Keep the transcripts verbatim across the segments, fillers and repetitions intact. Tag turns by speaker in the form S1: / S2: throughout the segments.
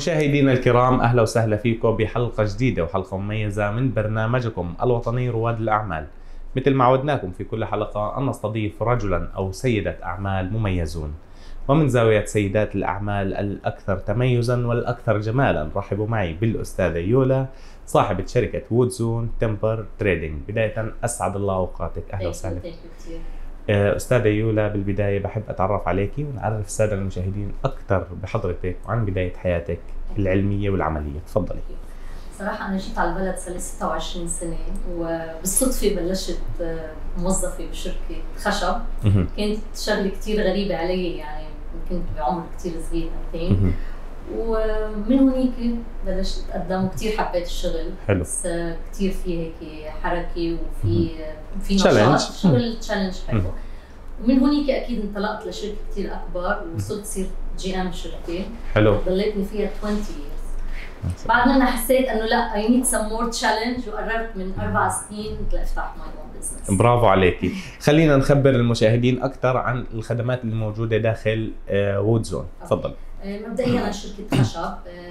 S1: مشاهدينا الكرام، أهلا وسهلا فيكم بحلقة جديدة وحلقة مميزة من برنامجكم الوطني رواد الأعمال. مثل ما عودناكم في كل حلقة أن نستضيف رجلا أو سيدة أعمال مميزون، ومن زاوية سيدات الأعمال الأكثر تميزا والأكثر جمالا رحبوا معي بالأستاذة يولا، صاحبة شركة وودزون تمبر تريدينج. بداية أسعد الله أوقاتك، أهلا وسهلا. أستاذة يولا، بالبداية بحب أتعرف عليكي ونعرف السادة المشاهدين أكثر بحضرتك وعن بداية حياتك العلمية والعملية. تفضلي.
S2: صراحة أنا جيت على البلد صار لي ستة وعشرين سنة، وبالصدفة بلشت موظفة بشركة خشب. كانت شغلة كثير غريبة علي، يعني كنت بعمر كثير صغير أثنين، ومن هونيك بلشت أتقدم وكثير حبيت الشغل.
S1: حلو.
S2: بس كثير في هيك حركة وفي في نشاط، شغل تشالنج حلو. ومن هونيك أكيد انطلقت لشركة كثير أكبر وصرت صير جي إم شركة.
S1: حلو.
S2: ضليتني فيها عشرين years. بعدين أنا حسيت إنه لا I need some more challenge، وقررت من أربع سنين لأفتح my own business. برافو عليكي.
S1: خلينا نخبر المشاهدين أكثر عن الخدمات اللي موجودة داخل وودزون. تفضل.
S2: مبدئيا أنا شركة خشب،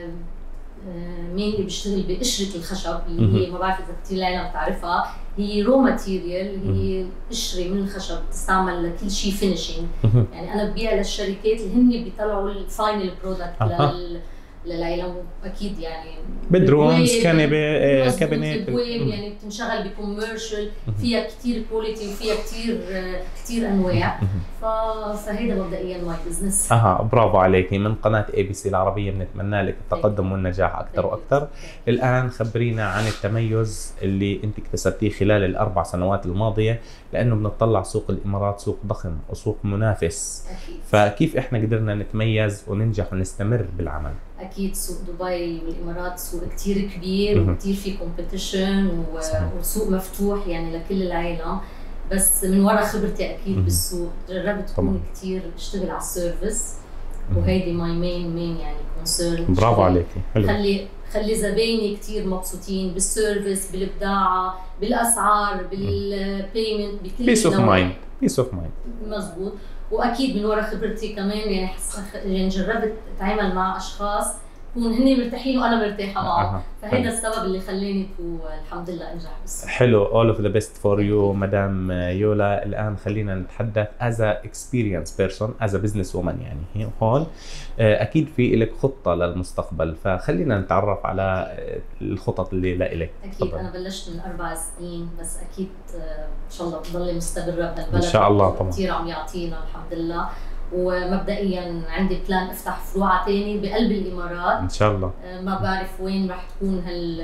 S2: مين اللي بيشتغل بقشرة الخشب اللي هي ما بعرف إذا كثير العالم بتعرفها، هي رو ماتيريال، هي قشرة من الخشب بتستعمل لكل شيء فينيشينج. يعني أنا ببيع للشركات اللي هن بيطلعوا الفاينل برودكت لل للعالم، اكيد يعني
S1: بدرومز، كنبه، كابينات،
S2: يعني بتنشغل بكوميرشال، فيها كثير كواليتي وفيها كثير كثير انواع. فهيدا مبدئيا ماي بزنس.
S1: اها برافو عليكي. من قناه اي بي سي العربيه بنتمنى لك التقدم والنجاح اكثر واكثر. الان خبرينا عن التميز اللي انت اكتسبتيه خلال الاربع سنوات الماضيه، لانه بنطلع سوق الامارات سوق ضخم وسوق منافس.
S2: أكيد.
S1: فكيف احنا قدرنا نتميز وننجح ونستمر بالعمل؟
S2: اكيد سوق دبي والامارات سوق كثير كبير وكثير في كومبيتيشن وسوق مفتوح يعني لكل العالم، بس من وراء خبرتي اكيد بالسوق جربت كون كثير اشتغل على السيرفيس، وهيدي ماي مين مين يعني كونسيرن.
S1: برافو عليكي. حلو.
S2: خلي خلي زبايني كثير مبسوطين بالسيرفيس، بالابداع، بالاسعار، بالبيمنت، بكل
S1: بيس اوف مايند. بيس اوف مايند.
S2: مزبوط. واكيد من وراء خبرتي كمان يعني يعني جربت اتعامل مع اشخاص يكون هن مرتاحين وانا مرتاحه معهم. أه. فهذا السبب اللي خلاني الحمد لله انجح بالسوق.
S1: حلو. all of the best for you مدام يولا. الان خلينا نتحدث as a experienced person as a business woman. يعني هون اكيد في لك خطه للمستقبل، فخلينا نتعرف على الخطط اللي لك.
S2: اكيد طبعا. انا بلشت من اربع سنين، بس اكيد ان شاء الله بضل مستمره بهالبلد
S1: ان شاء الله. طبعا
S2: كثير عم يعطينا الحمد لله. ومبدئيا عندي بلان افتح فروع ثاني بقلب الامارات
S1: ان شاء الله.
S2: ما بعرف وين رح تكون هال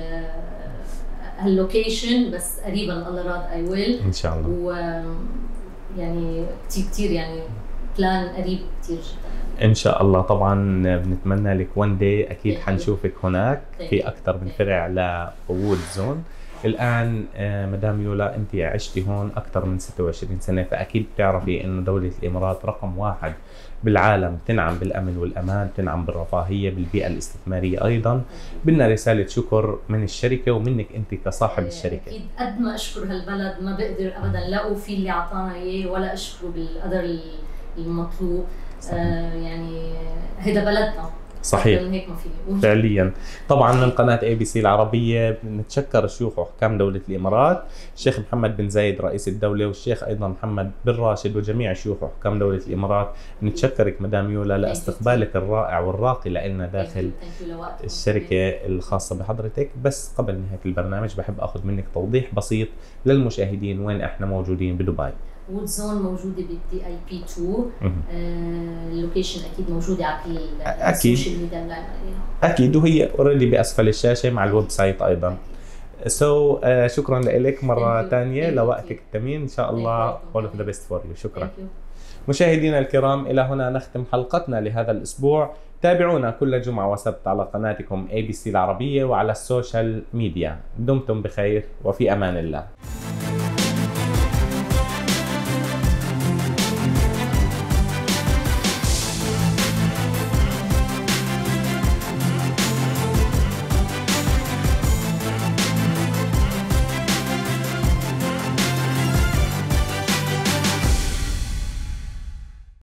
S2: هاللوكيشن، بس قريبا الله راد اي ويل
S1: ان شاء الله.
S2: و يعني كثير كثير يعني بلان قريب كثير جدا
S1: ان شاء الله. طبعا بنتمنى لك وان داي اكيد حنشوفك هناك في اكثر من فرع لوودزون. الان مدام يولا، انت عشتي هون اكثر من ستة وعشرين سنه، فاكيد بتعرفي انه دوله الامارات رقم واحد بالعالم، تنعم بالامن والامان، تنعم بالرفاهيه، بالبيئه الاستثماريه ايضا. بدنا رساله شكر من الشركه ومنك انت كصاحب الشركه.
S2: اكيد قد ما اشكر هالبلد ما بقدر ابدا لا في اللي اعطانا اياه ولا اشكره بالقدر المطلوب. آه يعني هيدا بلدنا.
S1: صحيح.
S2: هيك ما في
S1: فعليا. طبعا من قناه اي بي سي العربيه بنتشكر شيوخ وحكام دوله الامارات، الشيخ محمد بن زايد رئيس الدوله، والشيخ ايضا محمد بن راشد، وجميع شيوخ وحكام دوله الامارات. بنتشكرك مدام يولا لاستقبالك الرائع والراقي لنا داخل الشركه الخاصه بحضرتك. بس قبل نهايه البرنامج بحب اخذ منك توضيح بسيط للمشاهدين وين احنا موجودين بدبي.
S2: وودزون موجوده بالدي اي بي اثنين. آه اللوكيشن اكيد موجوده على كل السوشيال ميديا اللي
S1: اكيد، وهي اوريدي باسفل الشاشه مع الويب سايت ايضا. سو so, uh, شكرا لك مره ثانيه لوقتك الثمين. ان شاء الله all of the best for you. شكرا. مشاهدينا الكرام، الى هنا نختم حلقتنا لهذا الاسبوع. تابعونا كل جمعه وسبت على قناتكم اي بي سي العربيه وعلى السوشيال ميديا. دمتم بخير وفي امان الله.